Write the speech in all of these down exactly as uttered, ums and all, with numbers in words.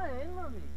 ele, meu amigo.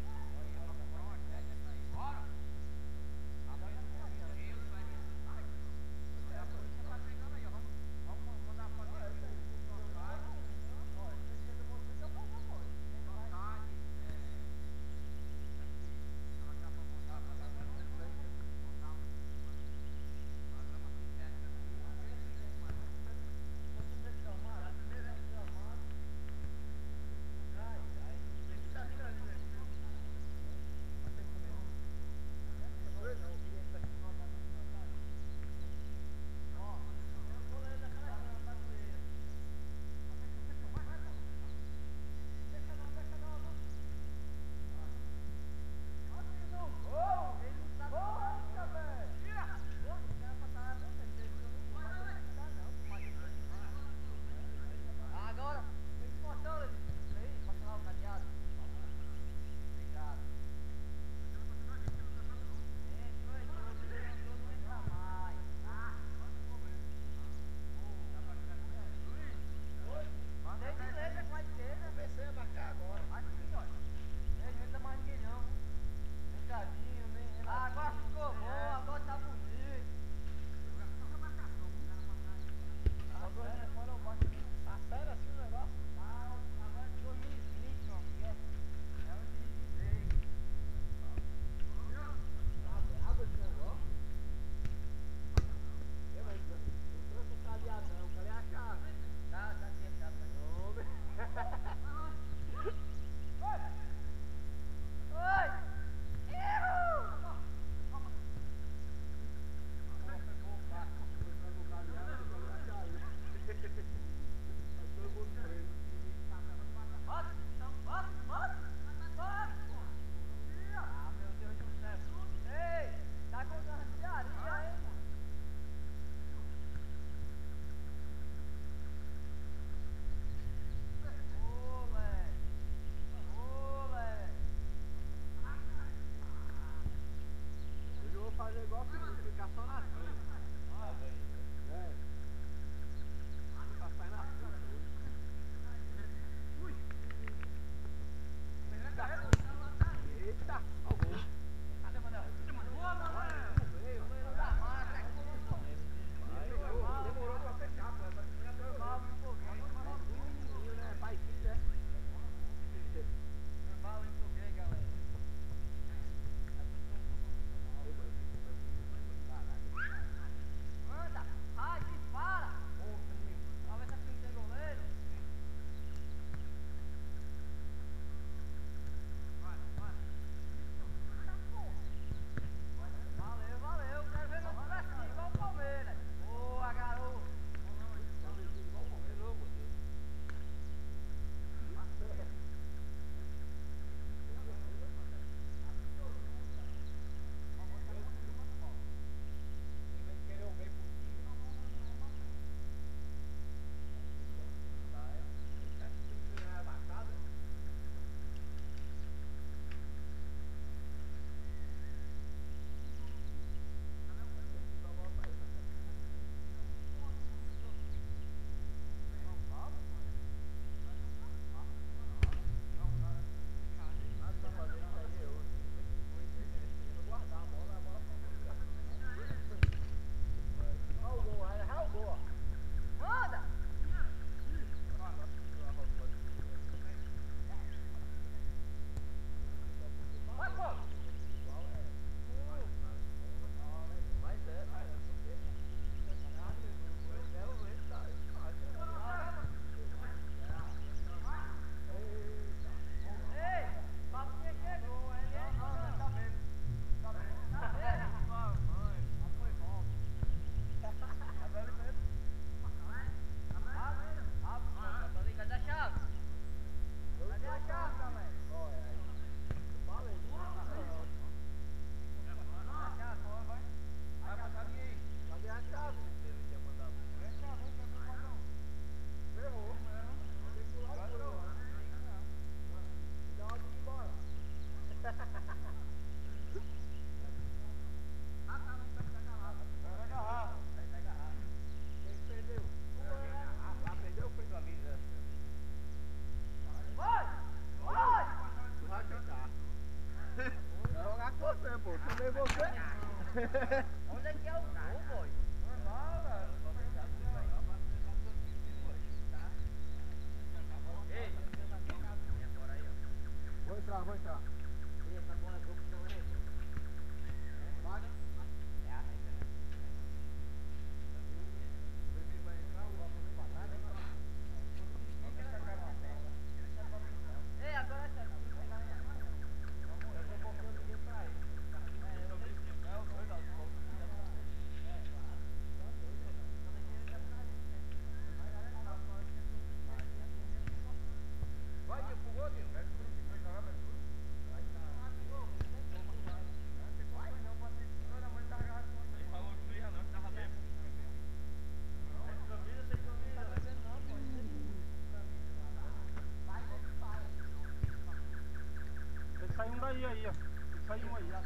um daí aí, ó. Sai um aí, ó.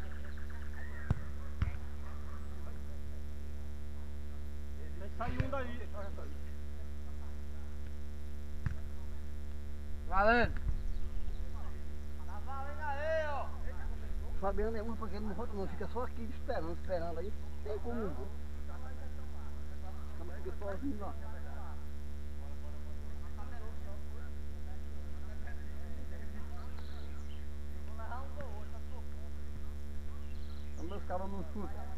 Sai um daí. Valendo! Tá valendo aí, ó! Fabiano é uma porque ele não volta não, fica só aqui esperando, esperando aí. Tem como não vou. Fica sozinho lá. Os meus caras não escutam.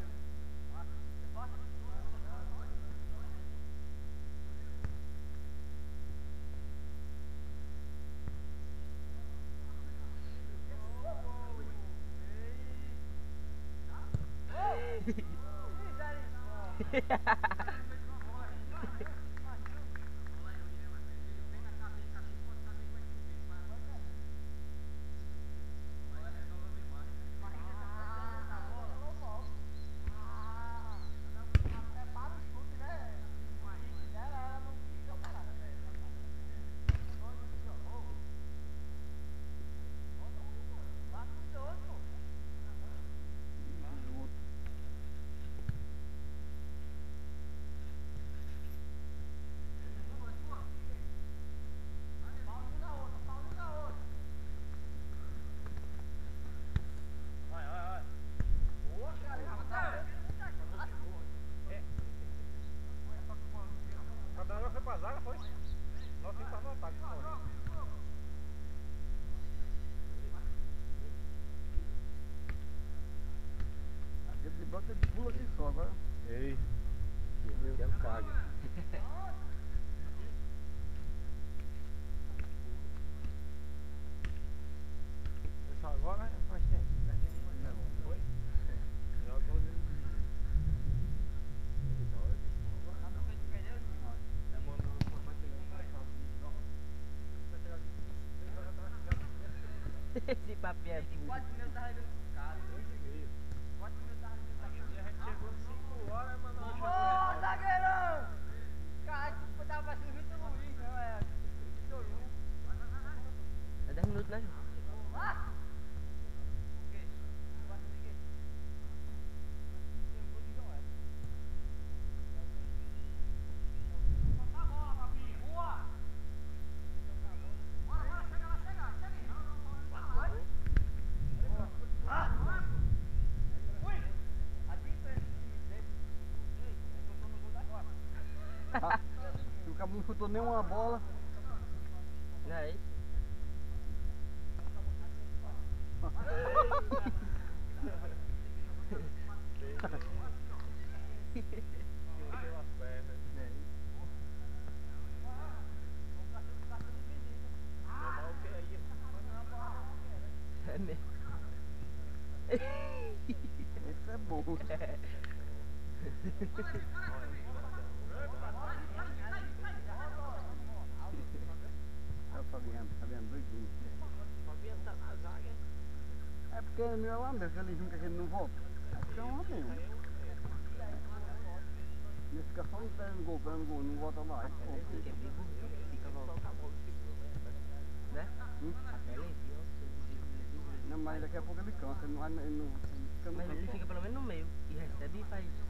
Bota de pula aqui só agora. Ei, eu quero cague. Só agora faz tempo. Não, foi? Já tô Esse papel é tudo. quatro mil tá arregando pro cara. quatro mil tá arregando. A gente chegou cinco horas, mano. Ô, zagueirão! Cara, tu tava assim, Vitor Luiz, não é? Vitor Luiz. É dez minutos, né, João? Ah! O quê? Tu vai fazer o quê? Tem um gol de João, é? Solta a bola, Fabinho. Boa! Bora, bora, chega lá, chega, chega aí. Não, não, não, não. Vai. Ah! Ui! A diferença do time dele. Ei, eu tô no gol da agora. O cabo não chutou nenhuma bola. Não é isso? É mesmo. Esse é bom. É o Fabiano, Fabiano doidinho. Fabiano tá na zaga. É porque o meu é lá mesmo, ele junta que ele não volta. É porque é um lá mesmo. Ele fica só esperando gol, esperando gol, não volta lá. É bom. Fica bem bonito, fica voltando. Né? Hum? Até ele viu. Não, mas daqui a pouco ele cansa, ele não vai, ele não fica no Mas ele campo. fica pelo menos no meio e recebe e faz